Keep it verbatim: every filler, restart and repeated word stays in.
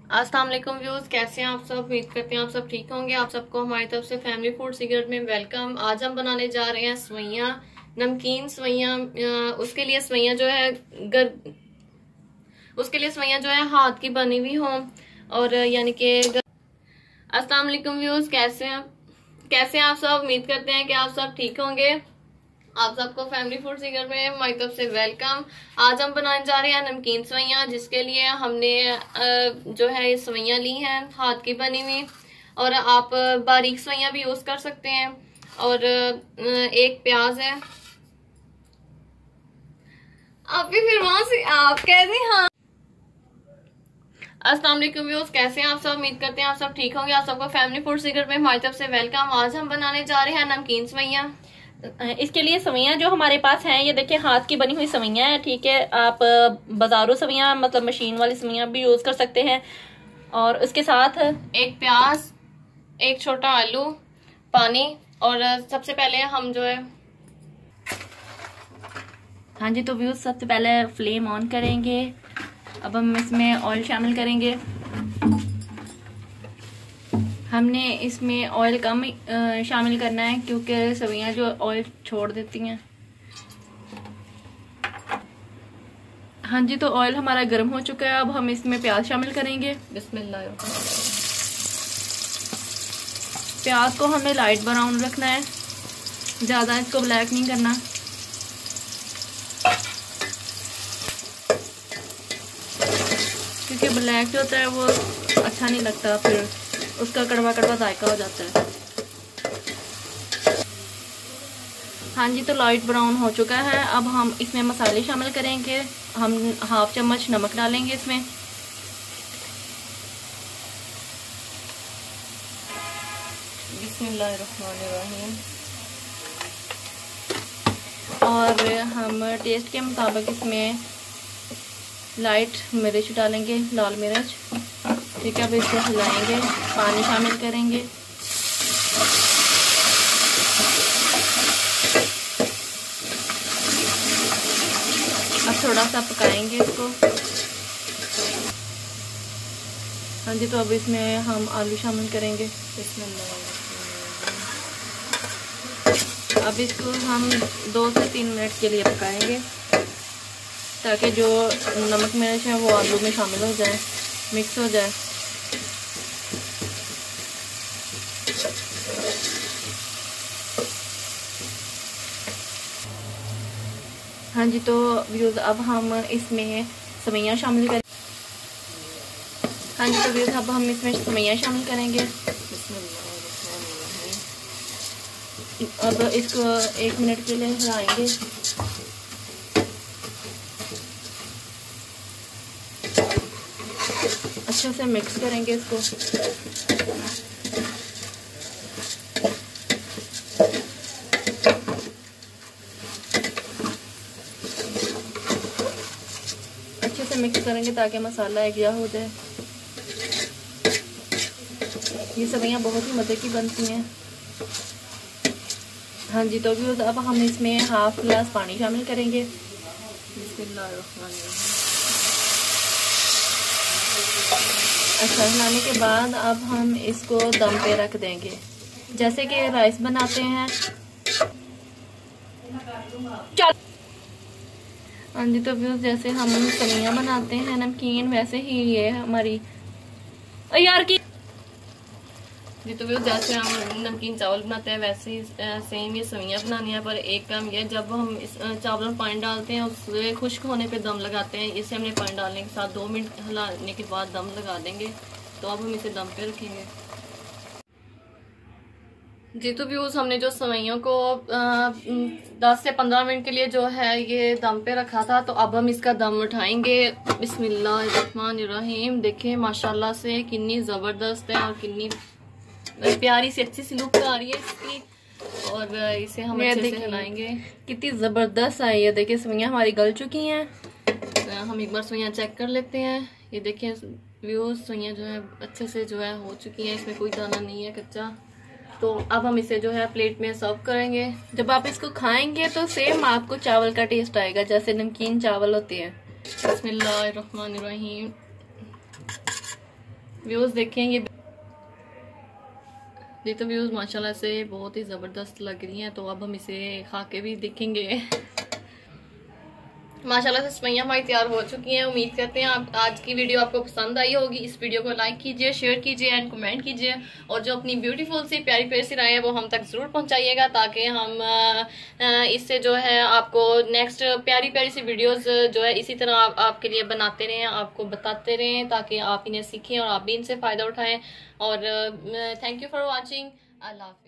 अस्सलाम वालेकुम व्यूज, कैसे हैं आप सब। उम्मीद करते हैं आप सब ठीक होंगे। आप सबको हमारी तरफ से फैमिली फूड सीक्रेट में वेलकम। आज हम बनाने जा रहे हैं सवैयां, नमकीन सवैयां। उसके लिए सवैयां जो है गर उसके लिए सवैयां जो है हाथ की बनी हुई हों और यानी कि। अस्सलाम वालेकुम व्यूज, कैसे हैं कैसे हैं आप सब। उम्मीद करते हैं कि आप सब ठीक होंगे। आप सबको फैमिली फूड सीकर में हमारी तरफ से वेलकम। आज हम बनाने जा रहे हैं नमकीन सवैयां, जिसके लिए हमने जो है ये सवैयां ली हैं हाथ की बनी हुई, और आप बारीक सवैयां भी यूज कर सकते हैं। और एक प्याज है। आप भी फिर वहां से आप कहते हाँ। अस्सलाम वालेकुम व्यूअर्स, कैसे हैं आप सब। उम्मीद करते हैं आप सब ठीक होंगे। आप सबको फैमिली फूड सीकर में हमारी तरफ से वेलकम। आज हम बनाने जा रहे हैं नमकीन सवैयां। इसके लिए सवैयां जो हमारे पास हैं, ये देखिए हाथ की बनी हुई सवैयां हैं। ठीक है, आप बाजारों सवैयां मतलब मशीन वाली सवैयां भी यूज कर सकते हैं। और उसके साथ एक प्याज, एक छोटा आलू, पानी। और सबसे पहले हम जो है हाँ जी, तो व्यूज सबसे पहले फ्लेम ऑन करेंगे। अब हम इसमें ऑयल शामिल करेंगे। हमने इसमें ऑयल कम शामिल करना है क्योंकि सवैयां जो ऑयल छोड़ देती हैं। हाँ जी, तो ऑयल हमारा गर्म हो चुका है। अब हम इसमें प्याज शामिल करेंगे। बिस्मिल्लाह। प्याज को हमें लाइट ब्राउन रखना है, ज़्यादा इसको ब्लैक नहीं करना। क्योंकि ब्लैक जो होता है वो अच्छा नहीं लगता, फिर उसका कड़वा कड़वा जायका हो जाता है। हाँ जी, तो लाइट ब्राउन हो चुका है। अब हम इसमें मसाले शामिल करेंगे। हम हाफ चम्मच नमक डालेंगे इसमें। बिस्मिल्लाहिर्रहमानिर्रहीम। और हम टेस्ट के मुताबिक इसमें लाइट मिर्च डालेंगे, लाल मिर्च। ठीक है, अब इसको हिलाएंगे, पानी शामिल करेंगे। अब थोड़ा सा पकाएंगे इसको। हाँ जी, तो अब इसमें हम आलू शामिल करेंगे। अब इसको हम दो से तीन मिनट के लिए पकाएंगे ताकि जो नमक मिर्च है वो आलू में शामिल हो जाए, मिक्स हो जाए। हाँ जी, तो व्यूज़ अब हम इसमें सवैयां शामिल करें। हाँ जी, तो व्यूज़ अब हम इसमें सवैयां शामिल करेंगे। अब इसको एक मिनट के लिए हिलाएंगे। अच्छे से मिक्स करेंगे इसको। अच्छे से मिक्स करेंगे ताकि मसाला एक जगह हो जाए। ये सवैयां बहुत ही मज़े की बनती हैं। हाँ जी, तो भी अब हम इसमें हाफ गिलास पानी शामिल करेंगे। अच्छा, हिलाने के बाद अब हम इसको दम पे रख देंगे जैसे कि राइस बनाते हैं। हाँ जी, तो व्यूज़ जैसे हम सवैयां बनाते हैं नमकीन, वैसे ही ये हमारी यार की जी तो व्यूअर्स जैसे हम नमकीन चावल बनाते हैं वैसे ही सेम ये सवैयां बनानी है। पर एक काम ये, जब हम इस चावल में पानी डालते हैं उससे खुश्क होने पे दम लगाते हैं। इसे हमने पानी डालने के साथ दो मिनट हिलाने के बाद दम लगा देंगे। तो अब हम इसे दम पे रखेंगे। जी तो व्यूअर्स हमने जो सवैयों को दस से पंद्रह मिनट के लिए जो है ये दम पे रखा था, तो अब हम इसका दम उठाएंगे। बिस्मिल्लाहिर्रहमानिर्रहीम। देखें माशाल्लाह से कितनी ज़बरदस्त है और कितनी प्यारी सी अच्छी सी लुक आ रही है इसकी। और इसे हम अच्छे से हिलाएंगे। कितनी जबरदस्त आई है। देखिए सवैयां हमारी गल चुकी हैं। हम एक बार सवैयां चेक कर लेते हैं। ये देखिए व्यूअर्स, सवैयां जो है अच्छे से जो है हो चुकी हैं, इसमें कोई दाना नहीं है कच्चा। तो अब हम इसे जो है प्लेट में सर्व करेंगे। जब आप इसको खाएंगे तो सेम आपको चावल का टेस्ट आएगा जैसे नमकीन चावल होते हैं। बिस्मिल्लाहिर्रहमानिर्रहीम। व्यूज़ देखें, ये ये तो व्यूज़ माशाल्लाह से बहुत ही ज़बरदस्त लग रही हैं। तो अब हम इसे खा के भी देखेंगे। माशाल्लाह से सवैयाँ हमारी तैयार हो चुकी हैं। उम्मीद करते हैं आप आज की वीडियो आपको पसंद आई होगी। इस वीडियो को लाइक कीजिए, शेयर कीजिए एंड कमेंट कीजिए, और जो अपनी ब्यूटीफुल सी प्यारी प्यारी सी राय है वो हम तक ज़रूर पहुंचाइएगा, ताकि हम इससे जो है आपको नेक्स्ट प्यारी प्यारी सी वीडियोस जो है इसी तरह आप, आपके लिए बनाते रहें, आपको बताते रहें, ताकि आप इन्हें सीखें और आप भी इनसे फ़ायदा उठाएँ। और थैंक यू फॉर वॉचिंग। अल्लाह हाफ़िज़।